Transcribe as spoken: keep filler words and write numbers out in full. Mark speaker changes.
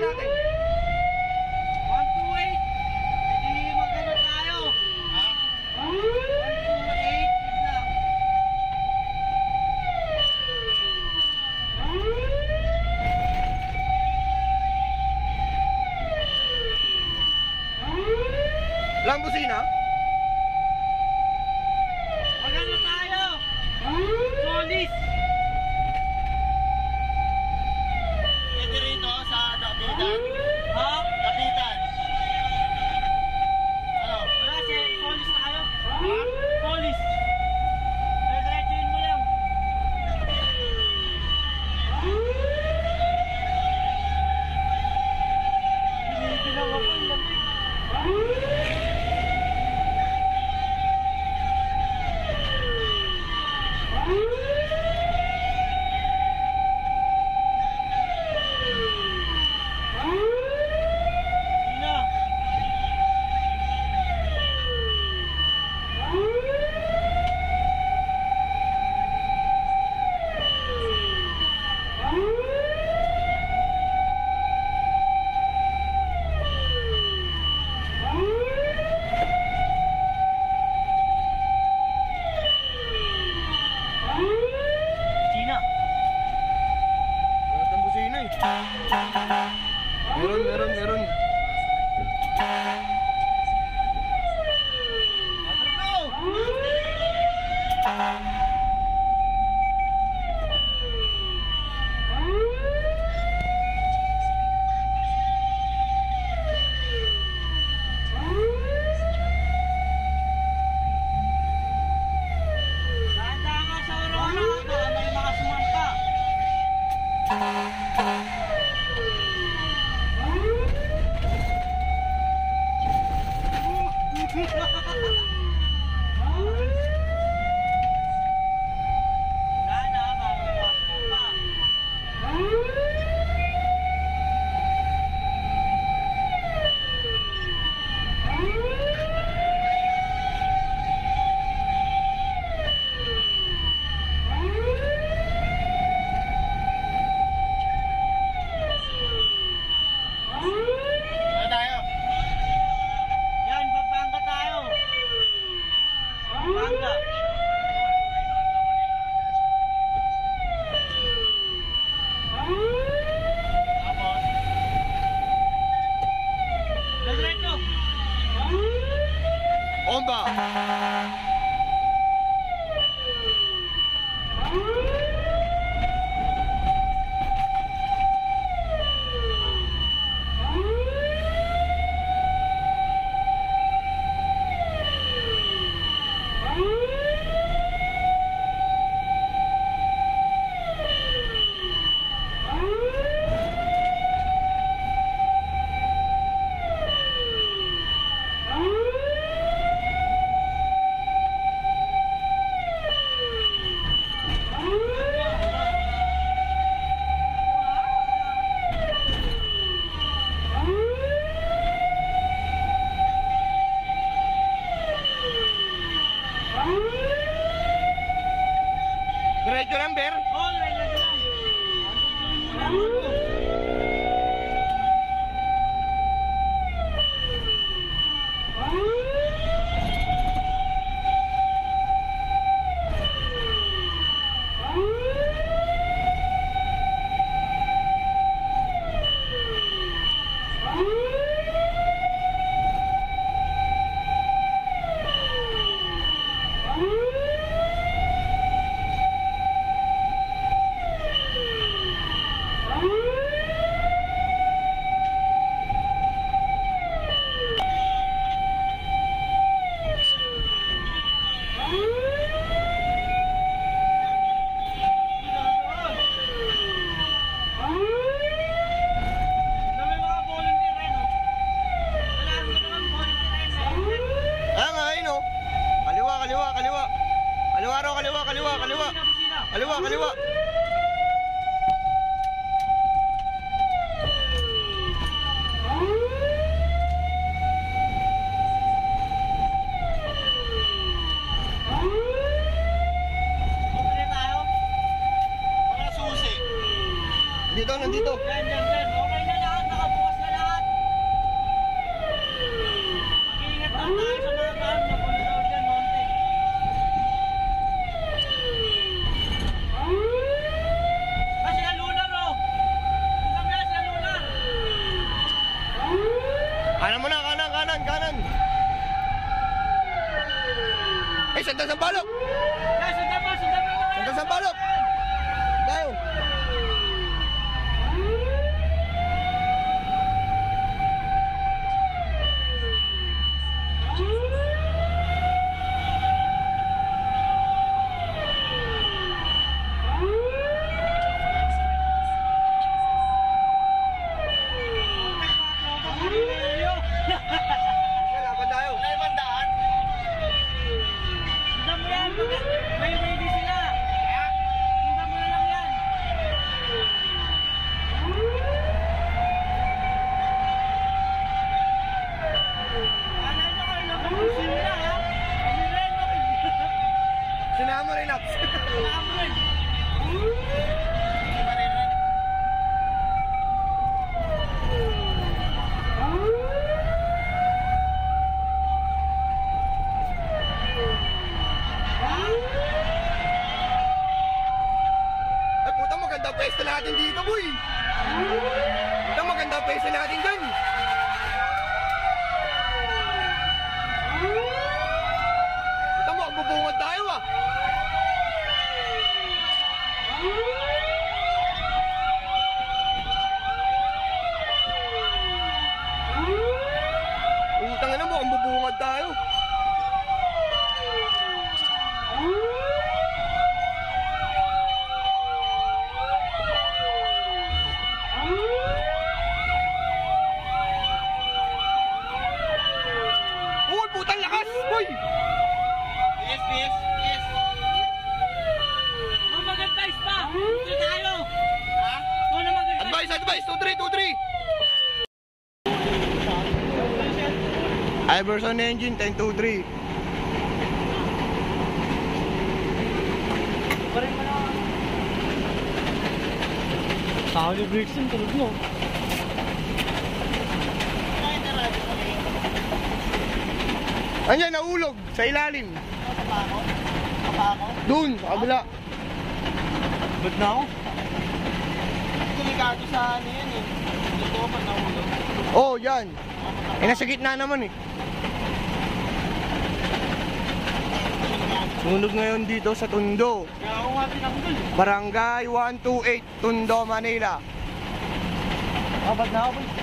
Speaker 1: natin?
Speaker 2: one two eight. Hindi magano tayo.
Speaker 1: Ha?
Speaker 2: one two eight. Lang.
Speaker 1: Lang busina?
Speaker 2: Magano tayo. Solis.
Speaker 3: Pwede rito sa Dapitan.
Speaker 2: Ha?
Speaker 3: Dapitan. Ano?
Speaker 2: Wala siya. Solis tayo.
Speaker 3: Ha?
Speaker 2: Solis. Diretsuhin mo lang. Binibilang ako. Ang lamig. China.
Speaker 1: Wala tayong busina eh. Meron, meron, meron.
Speaker 2: Dahan-dahan ka sa Aurora. Baka may mga sumampa. Dahan-dahan, baka may mga sumampa.
Speaker 3: Ano tayo?
Speaker 2: Yan, Pampanga tayo. Pampanga.
Speaker 3: Tapos?
Speaker 2: Diretso.
Speaker 1: Omba! Diretso lang, Ber.
Speaker 2: Oh, lagyan lang. Wala mo po.
Speaker 1: Kaliwa, kaliwa.
Speaker 2: Bumili tayo.
Speaker 3: Mga susi.
Speaker 1: Dito, nandito.
Speaker 2: Yan, yan, yan. Okay na lahat. Nakabuo
Speaker 1: pwesto natin dito, boy. Ito, maganda pwesto natin dyan. Ito mo, magbubungad tayo ah. Utang na mo, ang bubungad tayo. Uy, putang lakas! Uy!
Speaker 3: Yes, yes, yes.
Speaker 2: Kung mag-advise pa, dito tayo.
Speaker 3: Ha?
Speaker 2: Kung na mag-advise.
Speaker 1: Advice, advice! two three, two three! Iverson engine, ten two three.
Speaker 2: Parin mo na. Tao ni Brixton, tulog mo.
Speaker 3: Ay, narado ko eh.
Speaker 1: Andiyan, nahulog sa ilalim.
Speaker 3: Apa ako? Apa ako?
Speaker 1: Doon, sa kabila.
Speaker 2: Ba't na ako?
Speaker 3: Delikado sa ano yan eh. Dito ako pag nahulog.
Speaker 1: Oh, yan. Eh, nasa gitna naman eh. Sunog ngayon dito sa Tondo.
Speaker 2: Kaya ako nga tinanggol.
Speaker 1: Barangay one two eight, Tondo, Manila.
Speaker 2: Ah, ba't na ako?